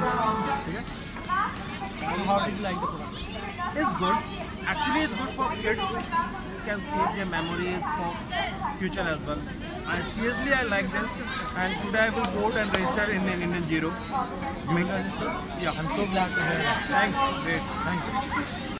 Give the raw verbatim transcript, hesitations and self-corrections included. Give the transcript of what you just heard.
Okay. So how did you like the product? It's good. Actually, it's good for kids. You can save their memories for future as well. And seriously, I like this. And today I will vote and register in an Indian zero. You will register? Yeah. I'm so glad to hear that. Thanks. Great. Thanks.